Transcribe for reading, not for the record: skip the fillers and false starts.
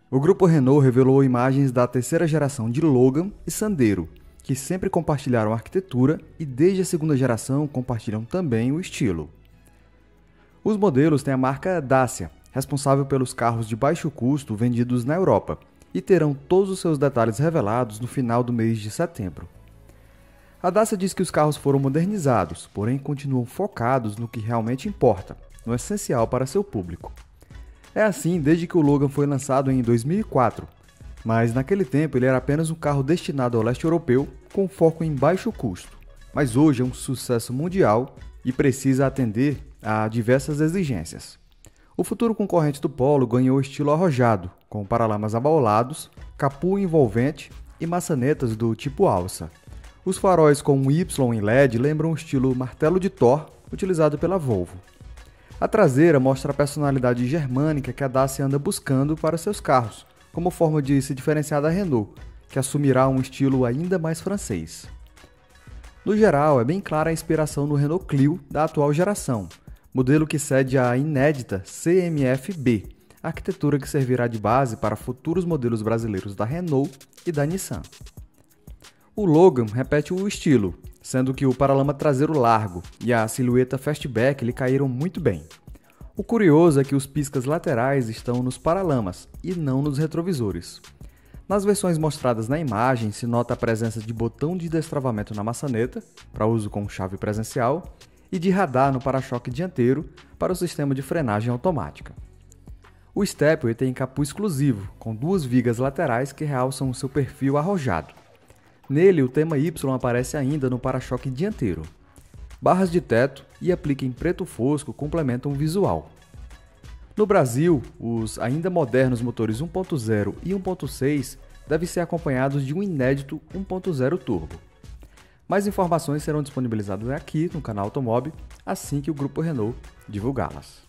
O grupo Renault revelou imagens da terceira geração de Logan e Sandero, que sempre compartilharam a arquitetura e desde a segunda geração compartilham também o estilo. Os modelos têm a marca Dacia, responsável pelos carros de baixo custo vendidos na Europa, e terão todos os seus detalhes revelados no final do mês de setembro. A Dacia diz que os carros foram modernizados, porém continuam focados no que realmente importa, no essencial para seu público. É assim desde que o Logan foi lançado em 2004, mas naquele tempo ele era apenas um carro destinado ao leste europeu com foco em baixo custo. Mas hoje é um sucesso mundial e precisa atender a diversas exigências. O futuro concorrente do Polo ganhou estilo arrojado, com paralamas abaulados, capô envolvente e maçanetas do tipo alça. Os faróis com um Y em LED lembram o estilo martelo de Thor utilizado pela Volvo. A traseira mostra a personalidade germânica que a Dacia anda buscando para seus carros, como forma de se diferenciar da Renault, que assumirá um estilo ainda mais francês. No geral, é bem clara a inspiração no Renault Clio da atual geração, modelo que cede à inédita CMF-B, arquitetura que servirá de base para futuros modelos brasileiros da Renault e da Nissan. O Logan repete o estilo, sendo que o paralama traseiro largo e a silhueta fastback lhe caíram muito bem. O curioso é que os piscas laterais estão nos paralamas e não nos retrovisores. Nas versões mostradas na imagem se nota a presença de botão de destravamento na maçaneta, para uso com chave presencial, e de radar no para-choque dianteiro para o sistema de frenagem automática. O Stepway tem capô exclusivo, com duas vigas laterais que realçam o seu perfil arrojado. Nele, o tema Y aparece ainda no para-choque dianteiro. Barras de teto e aplique em preto fosco complementam o visual. No Brasil, os ainda modernos motores 1.0 e 1.6 devem ser acompanhados de um inédito 1.0 turbo. Mais informações serão disponibilizadas aqui no canal Automob assim que o Grupo Renault divulgá-las.